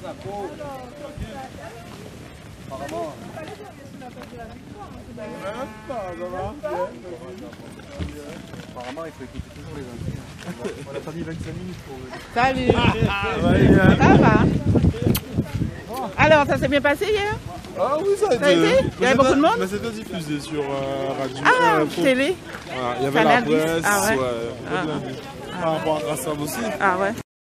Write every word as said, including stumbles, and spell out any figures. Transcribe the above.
Apparemment. Apparemment, il faut écouter toujours les invités. On n'a pas mis vingt-cinq minutes pour eux. Salut. Ça va? Alors, ça s'est bien passé hier? Ah oui, ça a été. Ça a été? Il y avait beaucoup de monde? Mais c'était diffusé sur euh, radio. Ah, euh, télé? Voilà, il y avait Canal la presse, dix. Ah ouais. ouais, Ah. par rapport à Grâce aussi. Ah ouais.